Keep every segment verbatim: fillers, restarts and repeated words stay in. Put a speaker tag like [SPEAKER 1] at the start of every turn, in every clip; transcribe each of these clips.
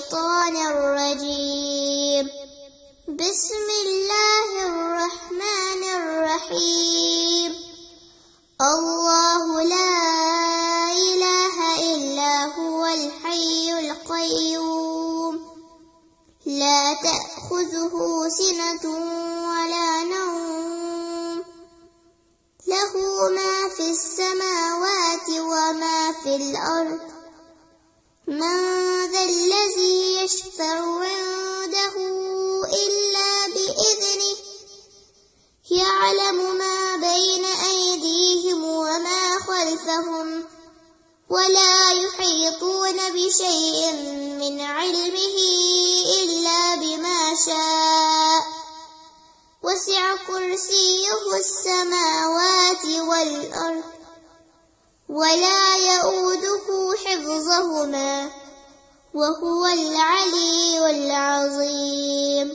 [SPEAKER 1] الشيطان الرجيم. بسم الله الرحمن الرحيم. الله لا إله إلا هو الحي القيوم لا تأخذه سنة ولا نوم له ما في السماوات وما في الأرض. من ذا الذي يشفع عنده إلا بإذنه يعلم ما بين أيديهم وما خلفهم ولا يحيطون بشيء من علمه إلا بما شاء. وسع كرسيه السماوات والأرض ولا يؤوده حفظهما وهو العلي العظيم.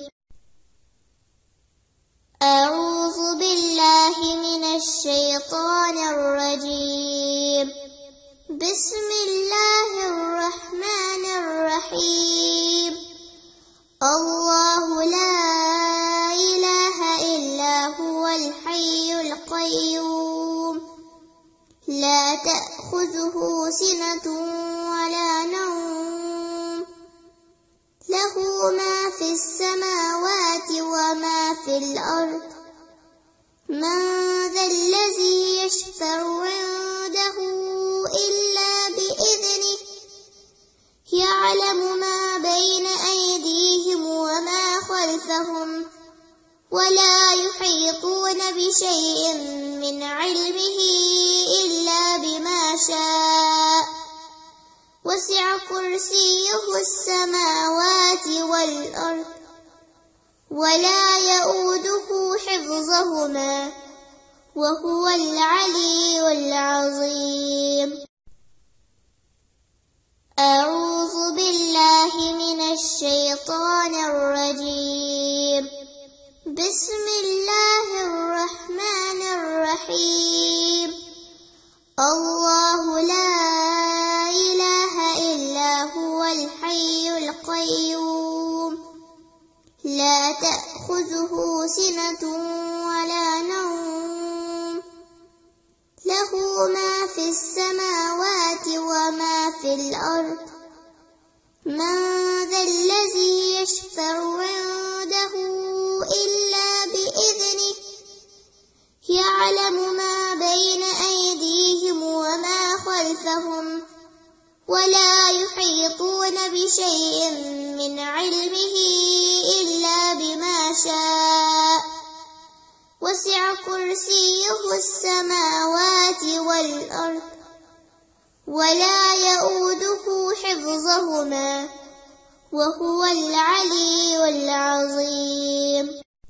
[SPEAKER 1] أعوذ بالله من الشيطان الرجيم. بسم الله الرحمن الرحيم. الله لا إله إلا هو الحي القيوم لا تأخذه سنة ولا نوم له ما في السماوات وما في الأرض. من ذا الذي يشفع عنده إلا بإذنه يعلم ما بين أيديهم وما خلفهم ولا يحيطون بشيء من علمه إلا بما شاء. وسع كرسيه السماوات والأرض ولا يؤوده حفظهما وهو العلي العظيم. أعوذ بالله من الشيطان الرجيم. بسم الله الرحمن الرحيم. الله لا إله إلا هو الحي القيوم لا تأخذه سنة ولا نوم له ما في السماوات وما في الأرض. من ذا الذي يشفع عنده إلا بإذنه يعلم ما بين أيديهم وما خلفهم ولا يحيطون بشيء من علمه إلا بما شاء. وسع كرسيه السماوات والأرض ولا يؤوده حفظهما وهو العلي العظيم.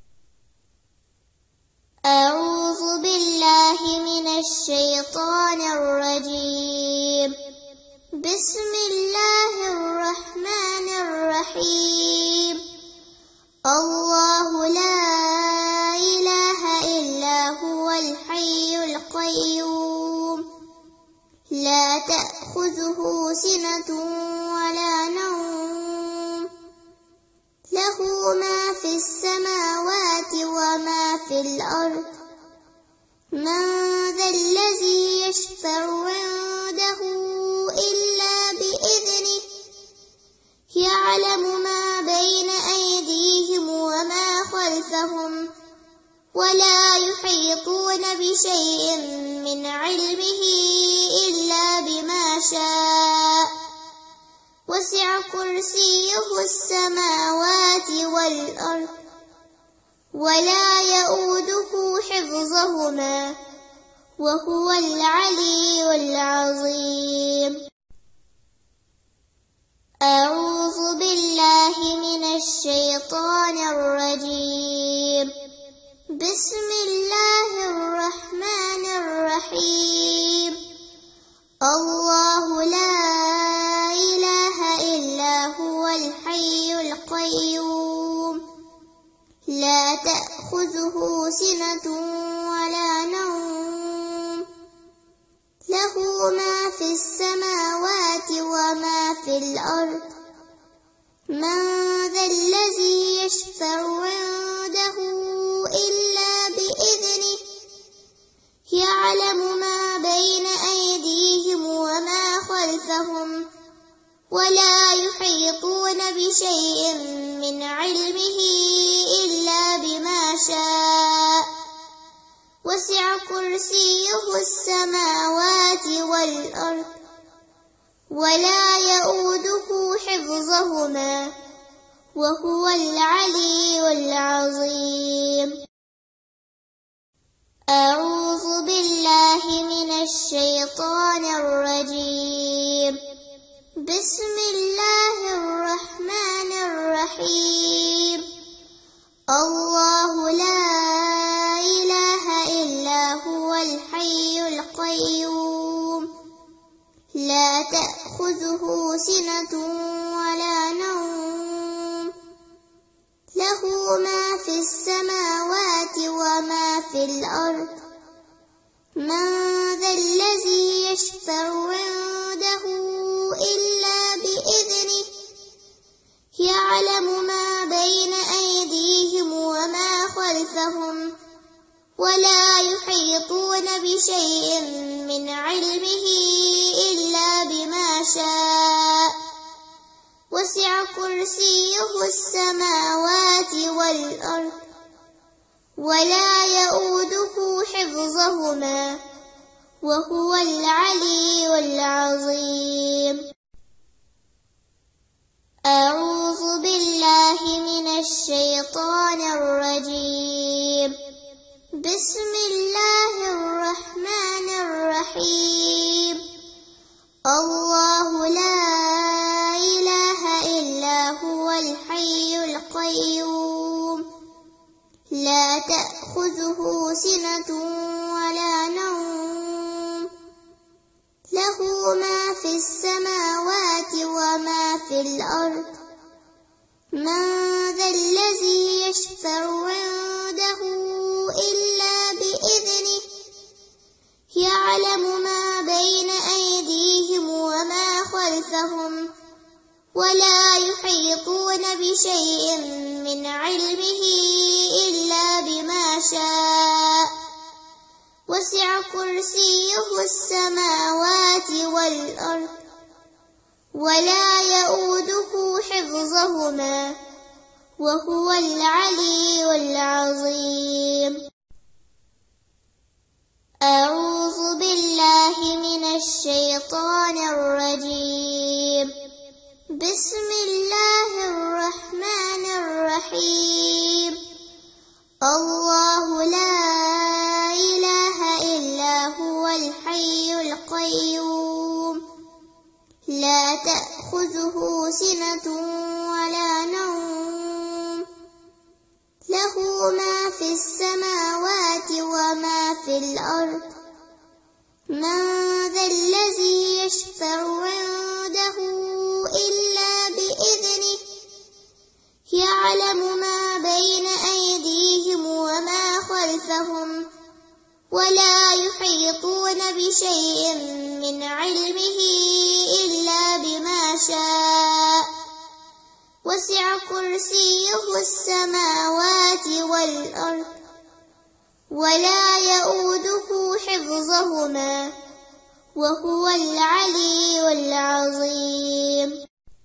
[SPEAKER 1] أعوذ بالله من الشيطان الرجيم. بسم الله الرحمن الرحيم. الله لا إله إلا هو الحي القيوم لا تأخذه سنة ولا نوم له ما في السماوات وما في الأرض. من ذا الذي يشفع عنده إلا بإذنه يعلم ما بين أيديهم وما خلفهم ولا يحيطون بشيء من علمه إلا بما شاء. وسع كرسيه السماوات والأرض ولا يؤوده حفظهما وهو العلي العظيم. أعوذ بالله من الشيطان الرجيم. بسم الله الرحمن الرحيم. الله لا إله إلا هو الحي القيوم لا تأخذه سنة ولا نوم له ما في السماوات وما في الأرض. من ذا الذي يشفع عنده إلا بإذنه يعلم ما بين أيديهم وما خلفهم ولا يحيطون بشيء من علمه إلا بما شاء وسع كرسيه السماوات والأرض ولا يؤوده حفظهما وهو العلي العظيم. أعوذ بالله من الشيطان الرجيم. بسم الله الرحمن الرحيم. الله لا إله إلا هو الحي القيوم لا تأخذه سنة ولا نوم له ما في السماوات وما في الأرض. من ذا الذي يشفع عنده إلا بإذنه يعلم ما بين أيديهم وما خلفهم ولا يحيطون بشيء من علمه إلا بما شاء وسع كرسيه السماوات والأرض ولا يؤوده حفظهما وهو العلي العظيم. أعوذ بالله من الشيطان الرجيم. بسم الله الرحمن الرحيم. الله لا إله إلا هو الحي القيوم لا تأخذه سنة ولا نوم له ما في السماوات وما في الأرض. من ذا الذي يشفع عنده إلا بإذنه يعلم ما بين أيديهم وما خلفهم ولا يحيطون بشيء من علمه إلا بما شاء وسع كرسيه السماوات والأرض ولا يؤوده حفظهما وهو العلي العظيم. أعوذ بالله من الشيطان الرجيم. بسم الله الرحمن الرحيم. الله لا إله إلا هو الحي القيوم لا تأخذه سنة ولا نوم له ما في السماوات وما في الأرض. من ذا الذي يشفع عنده إلا بإذنه يعلم ما بين أيديهم وما خلفهم ولا يحيطون بشيء من علمه إلا بما شاء وسع كرسيه السماوات والأرض ولا يؤوده حفظهما وهو العلي العظيم.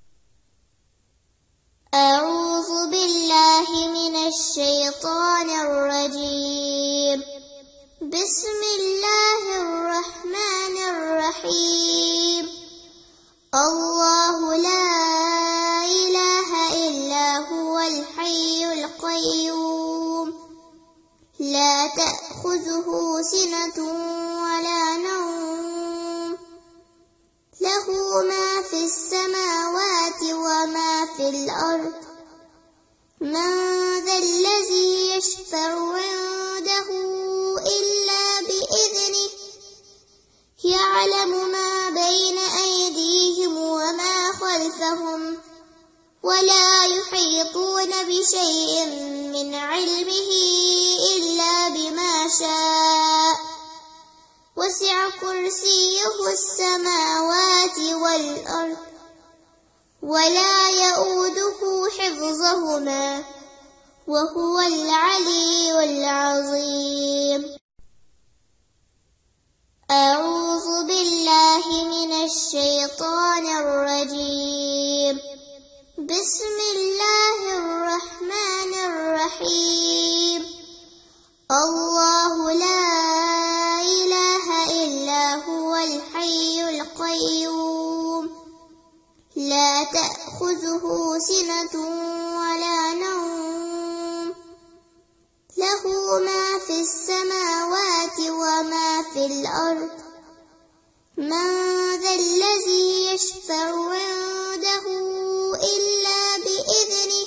[SPEAKER 1] أعوذ بالله من الشيطان الرجيم. بسم الله الرحمن الرحيم. الله لا إله إلا هو الحي القيوم لا تأخذه سنة ولا نوم له ما في السماوات وما في الأرض. من ذا الذي يشفع عنده إلا بإذنه يعلم ما بين أيديهم وما خلفهم ولا يحيطون بشيء من علمه إلا بما شاء وسع كرسيه السماوات والأرض ولا يؤوده حفظهما وهو العلي العظيم. أعوذ بالله من الشيطان الرجيم. بسم الله الرحمن الرحيم. الله لا إله إلا هو الحي القيوم لا تأخذه سنة ولا نوم له ما في السماوات وما في الأرض. من ذا الذي يشفع عنده إلا بإذنه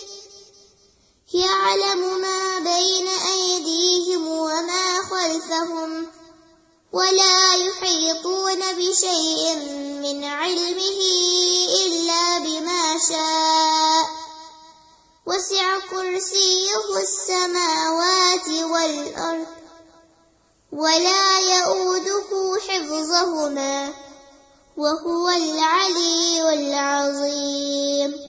[SPEAKER 1] يعلم ما بين أيديهم وما خلفهم ولا يحيطون بشيء من علمه إلا بما شاء وسع كرسيه السماوات والأرض ولا يؤوده حفظهما وهو العلي العظيم.